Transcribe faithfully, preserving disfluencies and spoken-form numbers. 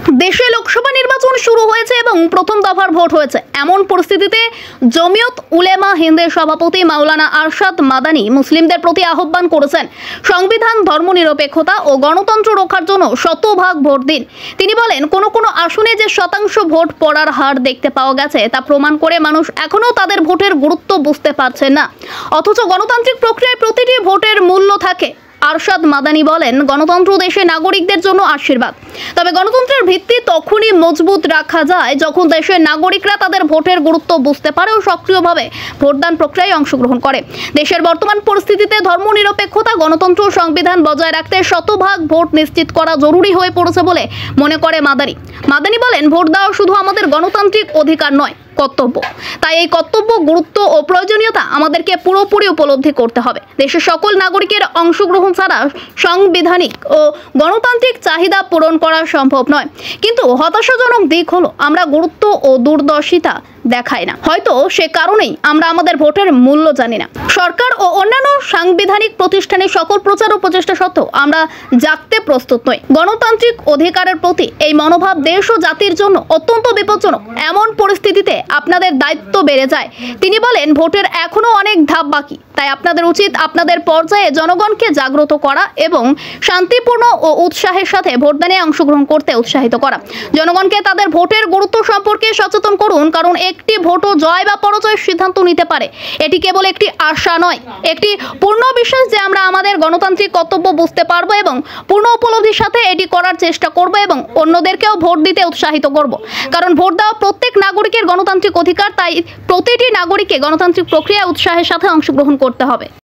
দেশে লোকসভা নির্বাচন শুরু হয়েছে এবং প্রথম দফার ভোট হয়েছে। এমন পরিস্থিতিতে জমিয়ত উলেমা হিন্দের সভাপতি মাওলানা আরশাদ মাদানী মুসলিমদের প্রতি আহ্বান করেছেন সংবিধান, ধর্মনিরপেক্ষতা ও গণতন্ত্র রক্ষার জন্য শতভাগ ভোট দিন। তিনি বলেন, কোনো কোনো আসনে যে শতাংশ ভোট পড়ার হার দেখতে পাওয়া গেছে তা প্রমাণ করে মানুষ এখনও তাদের ভোটের গুরুত্ব বুঝতে পারছেন না, অথচ গণতান্ত্রিক প্রক্রিয়ায় প্রতিটি ভোটের মূল্য থাকে। আরশাদ মাদানী বলেন, গণতন্ত্র দেশে নাগরিকদের জন্য আশীর্বাদ, তবে গণতন্ত্রের ভিত্তি তখনই মজবুত রাখা যায় যখন দেশের নাগরিকরা তাদের ভোটের গুরুত্ব বুঝতে পারে ও সক্রিয়ভাবে ভোটদান প্রক্রিয়ায় অংশগ্রহণ করে। দেশের বর্তমান পরিস্থিতিতে ধর্মনিরপেক্ষতা, গণতন্ত্র ও সংবিধান বজায় রাখতে শতভাগ ভোট নিশ্চিত করা জরুরি হয়ে পড়েছে বলে মনে করে মাদানী। মাদানী বলেন, ভোট দেওয়া শুধু আমাদের গণতান্ত্রিক অধিকার নয়, কর্তব্য। তাই এই কর্তব্য, গুরুত্ব ও প্রয়োজনীয়তা আমাদেরকে পুরোপুরি উপলব্ধি করতে হবে। দেশের সকল নাগরিকের অংশগ্রহণ ছাড়া সাংবিধানিক ও গণতান্ত্রিক চাহিদা পূরণ করা সম্ভব নয়। কিন্তু হতাশাজনক দিক হলো আমরা গুরুত্ব ও দূরদর্শিতা দেখাই না। হয়তো সে কারণেই আমরা আমাদের ভোটের মূল্য জানি না। সরকার ও অন্যান্য সাংবিধানিক প্রতিষ্ঠানের সকল প্রচার ও প্রচেষ্টা সত্ত্বেও আমরা জাগতে প্রস্তুত নই। গণতান্ত্রিক অধিকারের প্রতি এই মনোভাব দেশ ও জাতির জন্য অত্যন্ত বিপজ্জনক। এমন পরিস্থিতিতে আপনাদের দায়িত্ব বেড়ে যায়। তিনি বলেন, ভোটের এখনো অনেক ধাপ বাকি, তাই আপনাদের উচিত আপনাদের পর্যায়ে জনগণকে জাগ্রত করা এবং শান্তিপূর্ণ ও উৎসাহের সাথে ভোটদানে অংশগ্রহণ করতে উৎসাহিত করা। জনগণকে তাদের ভোটের গুরুত্ব সম্পর্কে সচেতন করুন, কারণ একটি ভোটও জয় বা পরাজয়ের সিদ্ধান্ত নিতে পারে। এটি কেবল একটি আশা নয়, একটি পূর্ণ বিশ্বাস যে আমরা আমাদের গণতান্ত্রিক কর্তব্য বুঝতে পারবো এবং পূর্ণ উপলব্ধির সাথে এটি করার চেষ্টা করব এবং অন্যদেরকেও ভোট দিতে উৎসাহিত করব। কারণ ভোট দেওয়া প্রত্যেক নাগরিকের গণতান্ত্রিক অধিকার, তাই প্রতিটি নাগরিককে গণতান্ত্রিক প্রক্রিয়ায় উৎসাহের সাথে অংশগ্রহণ করতে হবে।